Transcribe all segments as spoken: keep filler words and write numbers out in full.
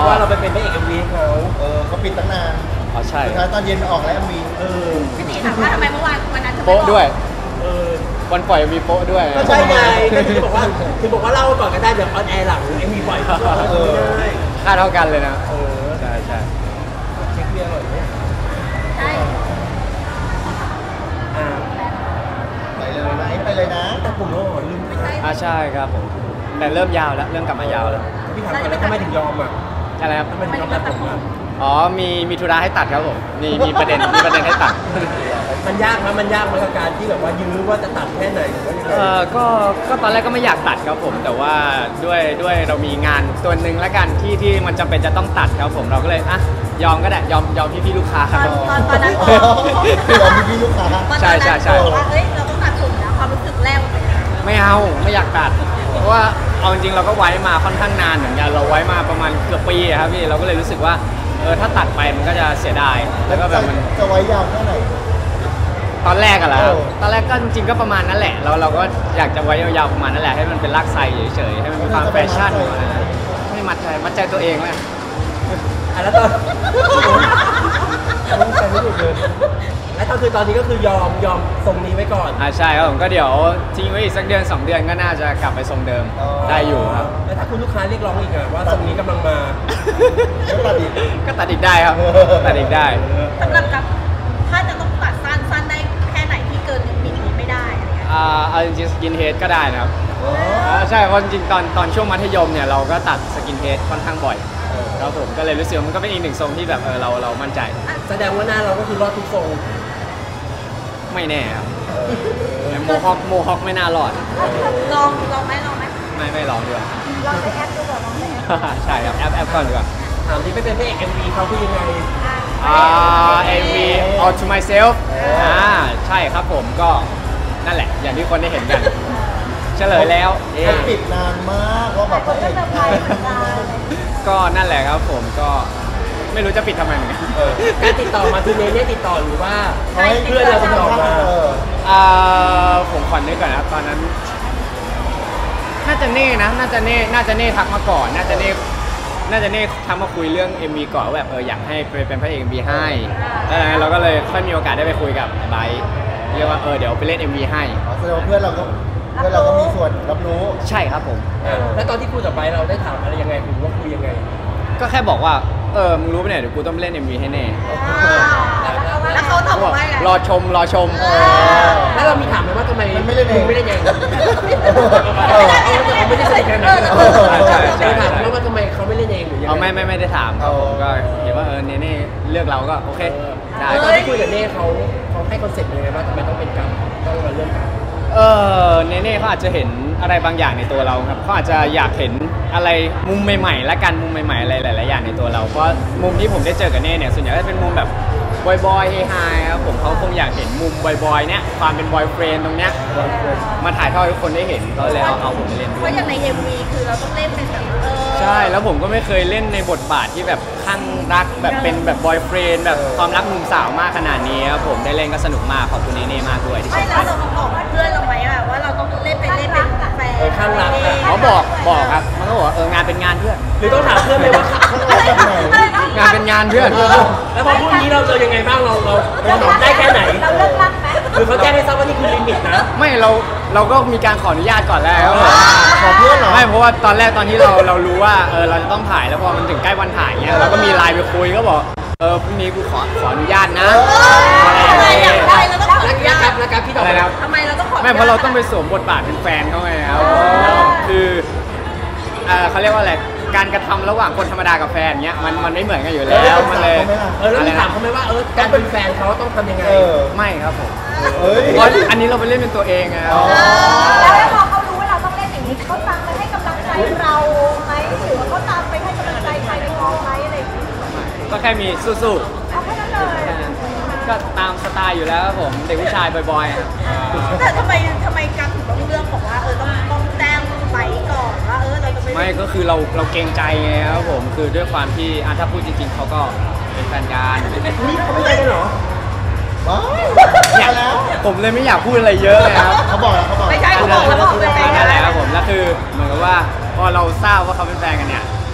ราะว่าเราไปเป็นพระเอกเอ็มวีเขาเออเขาปิดตั้งนานอ๋อใช่สุดท้ายตอนเย็นออกแล้วมีเออพี่ตีถามว่าทำไมเมื่อวานวันนั้นโป๊ะด้วยเออวันปล่อยมีโป๊ะด้วยก็ใช่ไงก็ถึงบอกว่าถึงบอกว่าเล่าก่อนก็ได้เดี๋ยวออนแอร์หลังเอ็มวีปล่อยเออค่าเท่ากันเลยนะเออใช่ใช่เช็คเบียร์อร่อยไหมใช่อ่าไปเลยไหมไปเลยนะแต่ผมก็ลืมอ่าใช่ครับผมแต่เริ่มยาวแล้วเริ่มกลับมายาวแล้วพี่ถามก่อนแล้วทำไมถึงยอมอ่ะอะไรครับทำไมถึงยอมตัดผมอ่ะอ๋อมีมีธุระให้ตัดครับผมมีมีประเด็นมีประเด็นให้ตัดมันยากมั้ยมันยากมั้ยกับการที่แบบว่ายื้อว่าจะตัดแค่ไหนหรือว่ายังไงเออก็ก็ตอนแรกก็ไม่อยากตัดครับผมแต่ว่าด้วยด้วยเรามีงานตัวหนึ่งแล้วกันที่ที่มันจำเป็นจะต้องตัดครับผมเราก็เลยอ่ะยอมก็ได้ยอมยอมพี่พี่ลูกค้าครับตอนตอนนั้นยอมพี่พี่ลูกค้าใช่ใช่ใช่ว่าเอ้ยเราต้องตัดผมนะความรู้สึกแรกมันเป็นยังไงไม่เอาไม่อยากตัดเพราะว่าเอาจริงๆเราก็ไว้มาค่อนข้างนานเหมือนกันเราไว้มาประมาณเกือบปีครับพี่เราก็เลยรู้สึกว่าเออถ้าตัดไปมันก็จะเสียดายแล้วก็แบบมันจะไว้ยาวแค่ไหนตอนแรกอะแล้วตอนแรกก็จริงๆก็ประมาณนั้นแหละเราเราก็อยากจะไว้ยาวๆประมาณนั้นแหละให้มันเป็นลากไซเฉยๆให้มันมีความแฟชั่นไม่มัดใจมัดใจตัวเองเลยอ่ะแล้วตอนใจไม่ถูกเลยแล้วก็คือตอนนี้ก็คือยอมยอมทรงนี้ไว้ก่อนอ่าใช่ครับผมก็เดี๋ยวทิ้งไว้อีกสักเดือนสองเดือนก็น่าจะกลับไปทรงเดิมได้อยู่ครับแล้วถ้าคุณลูกค้าเรียกร้องอีกอะว่าทรงนี้กำลังมาก็ตัดอีกก็ตัดอีกได้ครับตัดอีกได้สำหรับกับถ้าจะต้องตัดสั้นสั้นได้แค่ไหนที่เกินหนึ่งมิลลิไม่ได้อะไรเงี้ยอ่าเอาจริงๆสกินเฮดก็ได้นะครับใช่เพราะจริงๆตอนตอนช่วงมัธยมเนี่ยเราก็ตัดสกินเฮดค่อนข้างบ่อยครับผมก็เลยรู้สึกมันก็เป็นอีกหนึ่งทรงที่แบบเออเราเรามั่นใจแสดงว่าหน้าเราก็คือรอดทุกทรงไม่แน่ครับโมฮอคโมฮอคไม่น่ารอดลองลองไหมลองไหมไม่ไม่ลองดีกว่าลองไปแอปดูก่อนลองไปแอปใช่ครับแอปแอปก่อนดีกว่าถามที่ไม่เป็นพระเอกเอ็มวีเขาคือยังไงอ่าเอ็มวี All to Myself อ่าใช่ครับผมก็นั่นแหละอย่างที่คนได้เห็นกันเฉลยแล้วปิดนานมากว่าแบบพระเอกก็นั่นแหละครับผมก็ไม่รู้จะปิดทำไมเหมือนกันการติดต่อมาคือเนเน่ติดต่อหรือว่าให้เพื่อนเราติดต่อมาอ่าผมขวัญนึกก่อนนะตอนนั้นน่าจะเน่นะน่าจะเน่น่าจะเน่ทักมาก่อนน่าจะเน่น่าจะเน่ทักมาคุยเรื่อง เอ็ม วี ก่อนแบบเอออยากให้เป็นพระเอก เอ็ม วี ให้แล้วเราก็เลยค่อยมีโอกาสได้ไปคุยกับไบร์ทเรียกว่าเออเดี๋ยวไปเล่น เอ็ม วี ให้แสดงว่าเพื่อนเราก็เพื่อนเราก็มีส่วนรับรู้ใช่ครับผมแล้วตอนที่คุยกับไบร์ทเราได้ถามอะไรยังไงหรือว่าคุยยังไงก็แค่บอกว่าเออมึงรู้ปะเนี่ยเดี๋ยวกูต้องไปเล่น เอ็ม วี ให้แน่แล้วเขาตอบว่าอะไรรอชมรอชมแล้วเรามีถามไหมว่าทำไมไม่เล่นเองไม่เล่นเองไม่ได้ใส่แค่นั้นใช่ใช่ถามว่าทำไมเขาไม่เล่นเองหรือยังไงไม่ไม่ไม่ได้ถามผมก็เห็นว่าเออเน่เน่เลือกเราก็โอเคได้ตอนที่คุยกับเน่เขาเขาให้คอนเซ็ปต์ยังไงว่าทำไมต้องเป็นกัมต้องมาเรื่องกัมเออเน่เน่เขาอาจจะเห็นอะไรบางอย่างในตัวเราครับเขาอาจจะอยากเห็นอะไรมุมใหม่ๆและกันมุมใหม่ๆอะไรหลายๆอย่างในตัวเราเพราะมุมที่ผมได้เจอกับเน่เนี่ยส่วนใหญ่ก็เป็นมุมแบบบอยๆเฮฮาครับผมเขาคงอยากเห็นมุมบอยๆเนี่ยความเป็นบอยเฟรนด์ตรงเนี้ยมาถ่ายทอดให้ทุกคนได้เห็นก็เลยเอาเอาผมไปเล่นด้วยเพราะอย่างใน เอ็ม วี คือเราต้องเล่นเป็นแบบเออใช่แล้วผมก็ไม่เคยเล่นในบทบาทที่แบบข้างรักแบบเป็นแบบบอยเฟรนด์แบบความรักมุมสาวมากขนาดนี้ครับผมได้เล่นก็สนุกมากขอบคุณเน่ๆมากด้วยที่ชมไม่แล้วเราบอกเพื่อนเราไหมว่าเราต้องเล่นเป็นเล่นเป็นแฟนข้างรักเขาบอกบอกครับมันก็บอกเอองานเป็นงานเพื่อนหรือต้องถามเพื่อนไหมว่างานเป็นงานเพื่อนแล้วพอพูดนี้เราเจอยังไงบ้างเราเราเราตอบได้แค่ไหนเราเลิกรักไหมหรือเขาแจ้งให้ทราบว่านี่คือลิมิตนะไม่เราเราก็มีการขออนุญาตก่อนแล้วขอเพื่อนเหรอไม่เพราะว่าตอนแรกตอนที่เราเรารู้ว่าเออเราจะต้องถ่ายแล้วพอมันถึงใกล้วันถ่ายเงี้ยเราก็มีไลน์ไปคุยก็บอกเออพรุ่งนี้กูขอขออนุญาตนะทำไมอยากได้เราต้องขออนุญาตแล้วครับพี่ตอบอะไรนะทำไมเราต้องขอไม่เพราะเราต้องไปสวมบทบาทเป็นแฟนเขาไงครับคือเออเขาเรียกว่าอะไรการกระทำระหว่างคนธรรมดากับแฟนเงี้ยมันมันไม่เหมือนกันอยู่แล้วมันเลยเออแล้วถามเขาไหมว่าเออการเป็นแฟนเขาต้องทำยังไงไม่ครับผมเพราะอันนี้เราไปเล่นเป็นตัวเองไงแล้วพอเขารู้ว่าเราต้องเล่นอย่างนี้เขาตามไปให้กำลังใจเราไหมหรือว่าเขาตามไปให้กำลังใจใครในกองไหมอะไรอย่างนี้ก็แค่มีสู้ๆเอาแค่นั้นเลยก็ตามสไตล์อยู่แล้วครับผมเด็กผู้ชายบ่อยๆแต่ทำไมทำไมการถึงต้องเลือกบอกว่าเออต้องต้องแจ้งไปก่อนว่าเออเราจะไม่ไม่ก็คือเราเราเกรงใจไงครับผมคือด้วยความที่อ่ะถ้าพูดจริงๆเขาก็เป็นแฟนกันนี่เขาไม่ได้กันเหรอเนี่ยผมเลยไม่อยากพูดอะไรเยอะเลยครับเขาบอกแล้วเขาบอกไม่ใช่เขาบอกแล้วบอกเป็นแฟนกันแล้วครับผมแล้วคือเหมือนกับว่าพอเราทราบว่าเขาเป็นแฟนกันเนี่ยการที่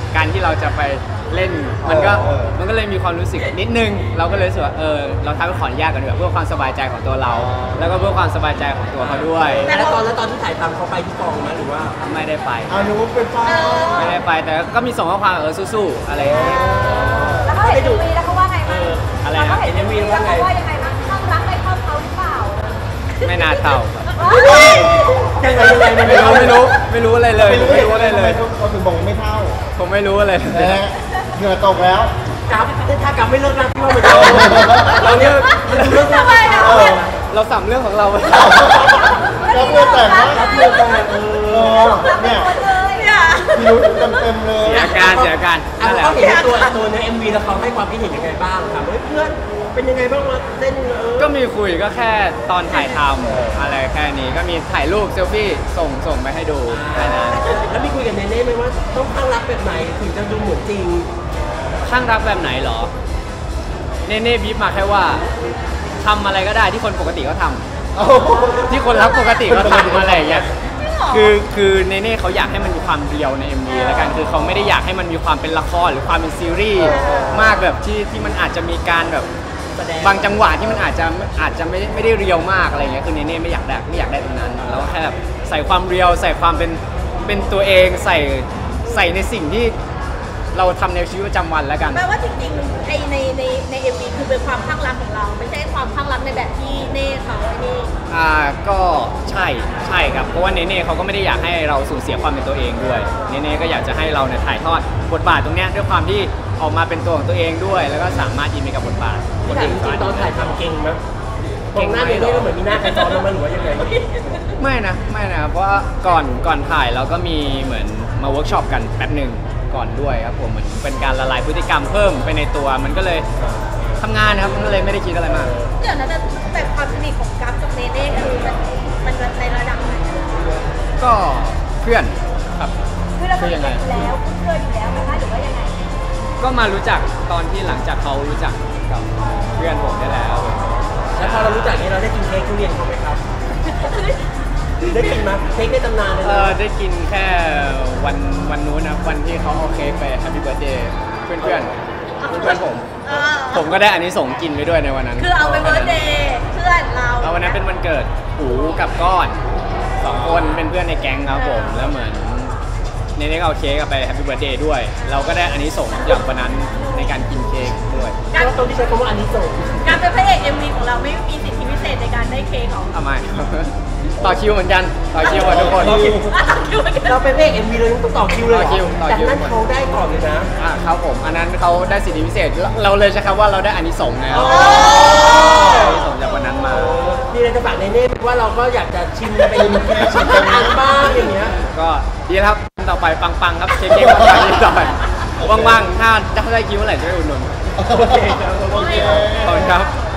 เราจะไปเล่นมันก็มันก็เลยมีความรู้สึกนิดนึงเราก็เลยรู้สึกว่าเออเราทำให้ขออนุญาตกันดีกว่าเพื่อความสบายใจของตัวเรา แล้วก็เพื่อความสบายใจของตัวเขาด้วยแล้วตอนแล้วตอนที่ถ่ายทำเขาไปที่กองไหมหรือว่าไม่ได้ไปอานุเป็นฟ้าไม่ได้ไปแต่ก็มีส่งข้อความเออสู้ๆอะไรอย่างเงี้ยแล้วเขาเห็นเอ็มวีแล้วเขาว่าไงบ้างอะไรแล้วนะเขาเห็นเอ็มวีแล้วเขาว่ายังไงบ้างข้างรักได้เท่าเขาหรือเปล่าไม่น่าเท่ายังไงยังไงไม่รู้ไม่รู้ไม่รู้อะไรเลยไม่รู้ไม่รู้อะไรเลยเขาถึงบอกไม่เท่าผมไม่รู้อะไรเลยนะฮะเหงื่อตกแล้วกราฟถ้ากราฟไม่เลิกรักพี่ว่ามันจะเราเนี่ยเลิกรักทำไมอ่ะเออเราสัมเรื่องของเราแล้วเพื่อนแต่งนะรับเลิกรักเอเอออเราเป็นเนี่ยคนเลยอ่ะมีรู้เต็มเต็มๆเลยเสียการเสียการอ่ะนั่นแหละเขาเห็นในตัวตัวในเอ็มวีแล้วเขาให้ความคิดเห็นยังไงบ้างถามว่าเพื่อนเป็นยังไงบ้างมาเต้นเออก็มีคุยก็แค่ตอนถ่ายทำอะไรแค่นี้ก็มีถ่ายรูปเซลฟี่ส่งส่งไปให้ดูแค่นั้นแล้วมีคุยกับเนเน่ไหมว่าต้องข้างรักแบบไหนถึงจะดูเหมือนจริงข้างรักแบบไหนเหรอ เน่เน่บีบมาแค่ว่าทำอะไรก็ได้ที่คนปกติก็ทำเอาที่คนรักปกติก็ทำอะไรอย่างเงี้ยคือคือเนเน่เขาอยากให้มันมีความเรียวใน เอ็ม วี แล้วกันคือเขาไม่ได้อยากให้มันมีความเป็นละครหรือความเป็นซีรีส์มากแบบที่ที่มันอาจจะมีการแบบแสดงบางจังหวะที่มันอาจจะอาจจะไม่ได้ไม่ได้เรียวมากอะไรเงี้ยคือเนเน่ไม่อยากได้ไม่อยากได้ตรงนั้นเราก็แค่แบบใส่ความเรียวใส่ความเป็นเป็นตัวเองใส่ใส่ในสิ่งที่เราทำในชีวิตประจำวันแล้วกันแปลว่าจริงๆไอในในในเอ็มวีคือเป็นความข้างรักของเรา ไม่ใช่ความข้างรักในแบบที่เน่เขาไอ้นี่อ่าก็ใช่ใช่ครับเพราะว่าเนเน่เขาก็ไม่ได้อยากให้เราสูญเสียความเป็นตัวเองด้วยเนเน่ก็อยากจะให้เราเนี่ยถ่ายทอดบทบาทตรงเนี้ยด้วยความที่ออกมาเป็นตัวของตัวเองด้วย แล้วก็สามารถอินไปกับบทบาทที่ถามจริงๆตอนถ่ายทำเก่งไหมตรงหน้าเนเน่ก็เหมือนมีหน้าใครซ้อนลงมาหรือว่ายังไงไม่นะไม่นะเพราะว่าก่อนก่อนถ่ายเราก็มีเหมือนมาเวิร์กช็อปกันแป๊บหนึ่งก่อนด้วยครับผมเหมือนเป็นการละลายพฤติกรรมเพิ่มไปในตัวมันก็เลยทำงานนะครับมันก็เลยไม่ได้คิดอะไรมากเดี๋ยวนะแต่แต่ความสนิทของกัฟกับเนเน่คือมันมันในระดับไหนก็เพื่อนครับคือเราเป็นอยู่แล้วคุ้นเคยอยู่แล้วนะคะหรือว่ายังไงก็มารู้จักตอนที่หลังจากเขารู้จักกับเพื่อนผมได้แล้วแล้วพอเรารู้จักนี้เราได้กินเค้กทุเรียนเขาไหมครับ ได้กินไหมเค้กในตำนานเลยเอนะอได้กินแค่วันวันนู้นนะวันที่เขาเอาเค้กไปแฮปปี้เบิร์ a เดย์เพื่อนเพื่อนเพื่อนผมเออผมก็ได้อันนี้ส่งส์กินไปด้วยในวันนั้นคือเอาไปเบิร์ดเดย์เพื่อนเราเอาวันนั้นเป็นวันเกิดหูกับก้อนสองคนเป็นเพื่อนในแก๊งครับผมแล้วเหมือนเนเน่ก็เอาเค้กไปแฮปปี้เบิร์ a เดย์ด้วย เราก็ได้อันนี้ส่งส์จากวันนั้นในการกินเค้กด้วยแล้วตรงที่ใช้คำว่าอันนี้ส่งการเป็นพระเอกเอ็มวีของเราไม่มีสิทธิพิเศษในการได้เค้กของทำไม ต่อคิวเหมือนกันต่อคิวกับทุกคนต่อคิวคิวกันเราเป็นพระเอกเอ็มวีเลยต้องต่อคิวเลยเหรต่อคิวอต่อจากคิวนั้นเขาได้ก่อนเลยนะอ่าครับผมอันนั้นเขาได้สิทธิพิเศษเราเราเลยใช้คำว่าเราได้อานิสงส์นะครับอานิสงส์จากวันนั้นมามีอะไรจะฝากเนเน่ว่าเราก็อยากจะชิมเป็นชิมเป็นอันบ้างอย่างเงี้ยก็ดีครับต่อไปปังๆครับเค้กๆปังๆนี้ต่อไปว่างๆถ้าถ้าได้คิวเมื่อไหร่จะไปอุดหนุนโอเคครับโอเคขอบคุณครับ